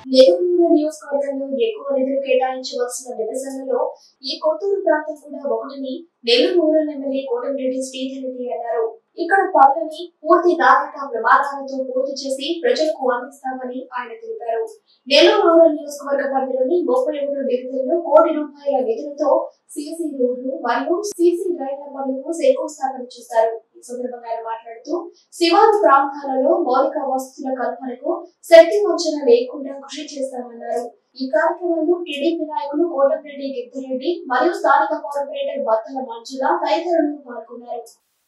నెల్లూరు నియోజకవర్గంలో ఎక్కువ నిధులు కేటాయించవలసిన డివిజన్లలో ఈ కొత్తూరు ప్రాంతం కూడా ఒకటిని నెల్లూరు రూరల్ ఎమ్మెల్యే కోటమిరెడ్డి శ్రీధర్ రెడ్డి అన్నారు. ఇక్కడ పనులని పూర్తి నాణ్యత ప్రమాణాలతో పూర్తి చేసి ప్రజలకు అందిస్తామని ఆయన తెలిపారు. నెల్లూరు రూరల్ నియోజకవర్గ పరిధిలోని 31 డివిజన్లో కోటి రూపాయల నిధులతో సీసీ రోడ్లు మరియు సీసీ డ్రైన్ల పనులకు శంకుస్థాపన చేశారు. ఈ సందర్భంగా ఆయన మాట్లాడుతూ శివారు ప్రాంతాలలో మౌలిక వసతుల కల్పనకు శక్తి వంచన లేకుండా కృషి చేస్తామన్నారు. ఈ కార్యక్రమంలో టీడీపీ నాయకులు కోటమిరెడ్డి గిద్దరెడ్డి మరియు స్థానిక కార్పొరేటర్ బత్తల మంజుల తదితరులు పాల్గొన్నారు.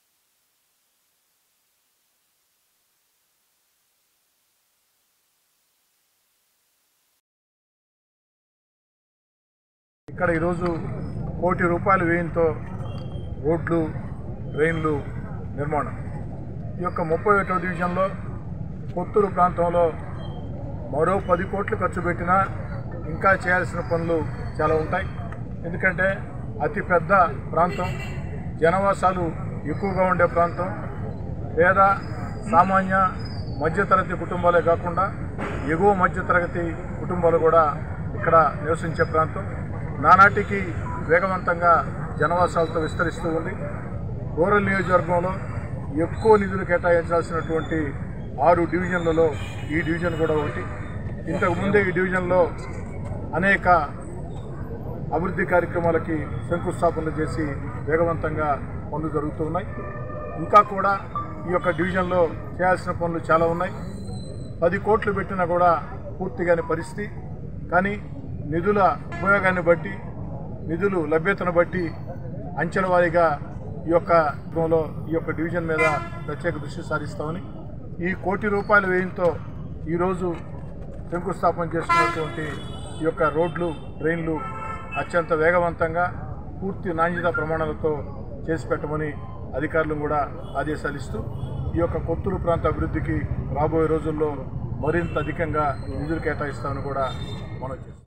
ఇక్కడ ఈరోజు కోటి రూపాయల వ్యయంతో రోడ్లు డ్రైన్లు నిర్మాణం. ఈ యొక్క 31వ డివిజన్లో కొత్తూరు ప్రాంతంలో మరో 10 కోట్లు ఖర్చు పెట్టినా ఇంకా చేయాల్సిన పనులు చాలా ఉంటాయి. ఎందుకంటే అతిపెద్ద ప్రాంతం, జనవాసాలు ఎక్కువగా ఉండే ప్రాంతం, పేద సామాన్య మధ్యతరగతి కుటుంబాలే కాకుండా ఎగువ మధ్యతరగతి కుటుంబాలు కూడా ఇక్కడ నివసించే ప్రాంతం. నానాటికి వేగవంతంగా జనవాసాలతో విస్తరిస్తూ ఉంది. రూరల్ నియోజకవర్గంలో ఎక్కువ నిధులు కేటాయించాల్సినటువంటి 6 డివిజన్లలో ఈ డివిజన్ కూడా ఒకటి. ఇంతకుముందే ఈ డివిజన్లో అనేక అభివృద్ధి కార్యక్రమాలకి శంకుస్థాపనలు చేసి వేగవంతంగా పనులు జరుగుతున్నాయి. ఇంకా కూడా ఈ యొక్క డివిజన్లో చేయాల్సిన పనులు చాలా ఉన్నాయి. 10 కోట్లు పెట్టినా కూడా పూర్తిగానే పరిస్థితి. కానీ నిధుల ఉపయోగాన్ని బట్టి, నిధులు లభ్యతను బట్టి అంచెల వారీగా ఈ యొక్క డివిజన్ మీద ప్రత్యేక దృష్టి సారిస్తామని, ఈ కోటి రూపాయల వ్యయంతో ఈరోజు శంకుస్థాపన చేస్తున్నటువంటి ఈ యొక్క రోడ్లు డ్రైన్లు అత్యంత వేగవంతంగా పూర్తి నాణ్యత ప్రమాణాలతో చేసి పెట్టమని అధికారులను కూడా ఆదేశాలు ఇస్తూ ఈ యొక్క కొత్తూరు ప్రాంత అభివృద్ధికి రాబోయే రోజుల్లో మరింత అధికంగా నిధులు కేటాయిస్తామని కూడా మనం చేస్తాం.